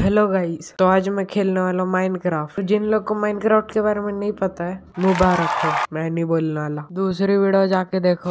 Hello guys, तो आज मैं खेलने वाला हूँ माइनक्राफ्ट। जिन लोग को माइनक्राफ्ट के बारे में नहीं पता है मुबारक हो, मैं नहीं बोलने वाला। दूसरी वीडियो जाके देखो।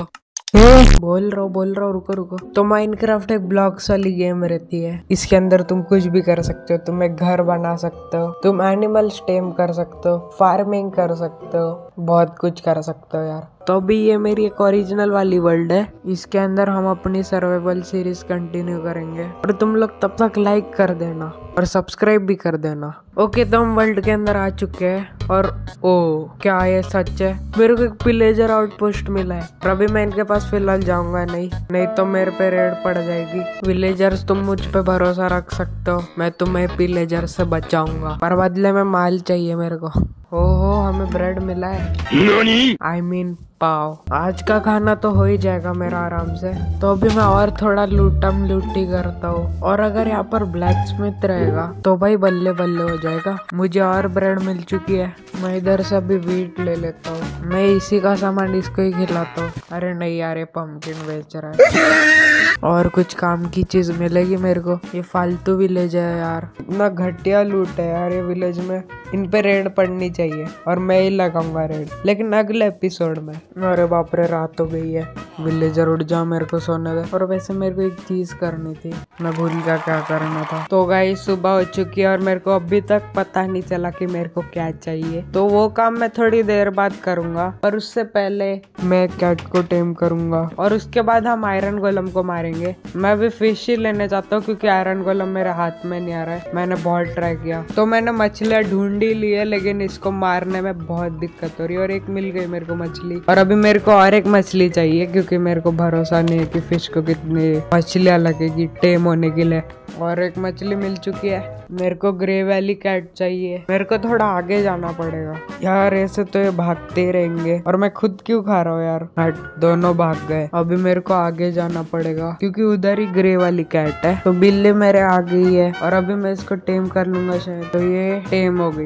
बोल रहा हूँ, रुको। तो माइनक्राफ्ट एक ब्लॉक्स वाली गेम रहती है। इसके अंदर तुम कुछ भी कर सकते हो। तुम एक घर बना सकते हो, तुम एनिमल्स टेम कर सकते हो, फार्मिंग कर सकते हो, बहुत कुछ कर सकते हो यार। तो अभी ये मेरी एक ओरिजिनल वाली वर्ल्ड है। इसके अंदर हम अपनी सर्वाइवल सीरीज कंटिन्यू करेंगे और तुम लोग तब तक लाइक कर देना और सब्सक्राइब भी कर देना। ओके, तो हम वर्ल्ड के अंदर आ चुके हैं और ओ क्या ये सच है, मेरे को एक विलेजर आउटपोस्ट मिला है। और अभी मैं इनके पास फिलहाल जाऊंगा नहीं तो मेरे पे रेड पड़ जाएगी। विलेजर्स तुम मुझ पे भरोसा रख सकते हो, मैं तुम्हें विलेजर से बचाऊंगा, पर बदले में माल चाहिए मेरे को। ओहो, हमें ब्रेड मिला है। I mean pav. आज का खाना तो हो ही जाएगा मेरा आराम से। तो अभी मैं और थोड़ा लूटी करता हूँ। और अगर यहाँ पर ब्लैक स्मिथ रहेगा तो भाई बल्ले बल्ले हो जाएगा। मुझे और ब्रेड मिल चुकी है। मैं इधर से अभी वीट ले लेता हूँ। मैं इसी का सामान इसको ही खिलाता हूँ। अरे नहीं यार, ये पंपकिन बेच रहा है। और कुछ काम की चीज मिलेगी मेरे को। ये फालतू विलेज है यार, इतना घटिया लूट है यार ये विलेज में। इन पे रेड पड़नी चाहिए और मैं ही लगाऊंगा रेड, लेकिन अगले एपिसोड में। अरे बाप रे, रात हो गई है। विलेजर उठ जाओ, मेरे को सोने दे। और वैसे मेरे को एक चीज करनी थी, मैं भूल गया क्या करना था। तो गाइस सुबह हो चुकी है और मेरे को अभी तक पता नहीं चला कि मेरे को क्या चाहिए। तो वो काम मैं थोड़ी देर बाद करूंगा, पर उससे पहले मैं कैट को टेम करूंगा और उसके बाद हम आयरन गोलम को मारेंगे। मैं भी फिश ही लेने चाहता हूँ क्योंकि आयरन गोलम मेरे हाथ में नहीं आ रहा है। मैंने बहुत ट्राई किया, तो मैंने मछलियाँ ढूंढ ही ली है, लेकिन इसको मारने में बहुत दिक्कत हो रही है। और एक मिल गई मेरे को मछली, और अभी मेरे को और एक मछली चाहिए क्योंकि मेरे को भरोसा नहीं है कि फिश को कितनी मछलियाँ लगेगी टेम होने के लिए। और एक मछली मिल चुकी है। मेरे को ग्रे वैली कैट चाहिए। मेरे को थोड़ा आगे जाना पड़ेगा यार, ऐसे तो ये भागते रहेंगे और मैं खुद क्यों खा रहा हूँ यार। हट, दोनों भाग गए। अभी मेरे को आगे जाना पड़ेगा क्योंकि उधर ही ग्रे वाली कैट है। तो बिल्ली मेरे आ गई है और अभी मैं इसको टेम कर लूंगा शायद। तो ये टेम हो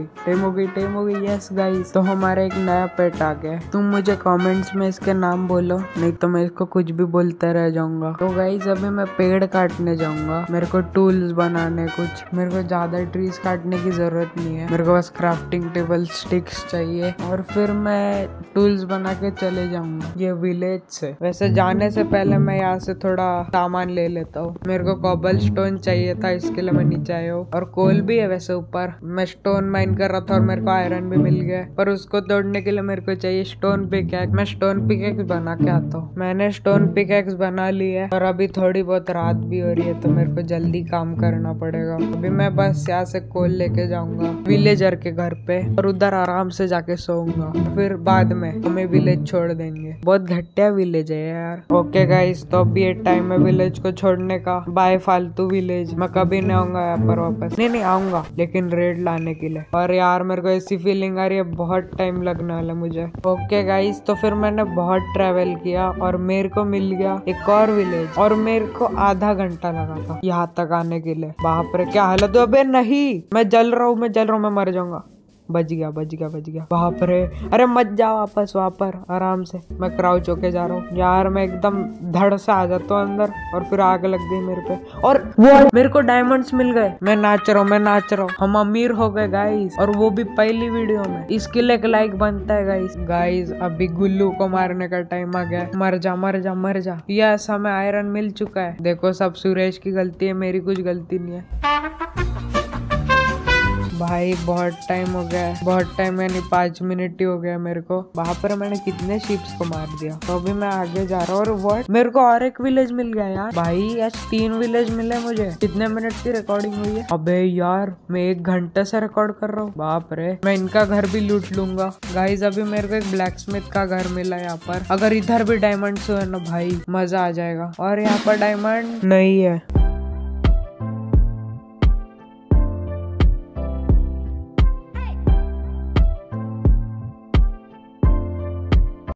गई। यस गाइस, तो हमारा एक नया पेट आ गया। तुम मुझे कमेंट्स में इसके नाम बोलो, नहीं तो मैं इसको कुछ भी बोलते रह जाऊंगा। तो गाइस अभी मैं पेड़ काटने जाऊंगा। मेरे को टूल्स बनाने कुछ, मेरे को ज्यादा ट्रीज काटने की जरूरत नहीं है। मेरे को बस क्राफ्टिंग टेबल स्टिक्स चाहिए और फिर मैं टूल्स बना के चले जाऊंगा ये विलेज से। वैसे जाने से पहले मैं यहाँ से थोड़ा सामान ले लेता हूँ। मेरे को कॉबल स्टोन चाहिए था, इसके लिए मैं नीचे आया हूँ। और कोल भी है वैसे ऊपर। मैं स्टोन माइन कर रहा था और मेरे को आयरन भी मिल गया, पर उसको तोड़ने के लिए मेरे को चाहिए स्टोन पिकैक्स। मैं स्टोन पिकैक्स बना के आता हूँ। मैंने स्टोन पिकैक्स बना ली है और अभी थोड़ी बहुत रात भी हो रही है, तो मेरे को जल्दी काम करना पड़ेगा। अभी मैं बस यहाँ से कोल लेके जाऊंगा विलेजर के घर पे और उधर आराम से जाके सोऊंगा। फिर बाद में हमें विलेज छोड़ देंगे। बहुत घटिया विलेज है यार। ओके गाइस, तो अभी ये टाइम है विलेज को छोड़ने का। बाय फालतू विलेज। मैं कभी नहीं आऊंगा यहाँ पर वापस। नहीं आऊंगा, लेकिन रेड लाने के लिए। और यार मेरे को ऐसी फीलिंग आ रही है बहुत टाइम लगने वाला मुझे। ओके गाइस, तो फिर मैंने बहुत ट्रेवल किया और मेरे को मिल गया एक और विलेज, और मेरे को आधा घंटा लगा था यहाँ तक आने के लिए। बाप रे क्या हालत है। अबे नहीं, मैं जल रहा हूँ, मैं मर जाऊंगा। बच गया। बाप रे, अरे मत जाओ वापस वहाँ पर। आराम से मैं क्राउच होके जा रहा हूँ यार। मैं एकदम धड़ से आ जाता हूँ अंदर और फिर आग लग गई मेरे पे। और वो मेरे को डायमंड्स मिल गए। मैं नाच रहा हूँ। हम अमीर हो गए गाइस, और वो भी पहली वीडियो में। इसके लिए एक लाइक बनता है गाइस। अभी गुल्लू को मारने का टाइम आ गया। मर जा। यस, हमें आयरन मिल चुका है। देखो सब सुरेश की गलती है, मेरी कुछ गलती नहीं है। भाई बहुत टाइम हो गया है, बहुत टाइम यानी 5 मिनट ही हो गया मेरे को। वहां पर मैंने कितने शिप्स को मार दिया। तो अभी मैं आगे जा रहा हूँ। और व्हाट, मेरे को और एक विलेज मिल गया यार। भाई आज 3 विलेज मिले मुझे। कितने मिनट की रिकॉर्डिंग हुई है? अबे यार, मैं 1 घंटे से रिकॉर्ड कर रहा हूँ। बाप रे, मैं इनका घर भी लूट लूंगा। गाइस अभी मेरे को एक ब्लैक स्मिथ का घर मिला यहाँ पर। अगर इधर भी डायमंड्स हुए ना भाई, मजा आ जाएगा। और यहाँ पर डायमंड नहीं है।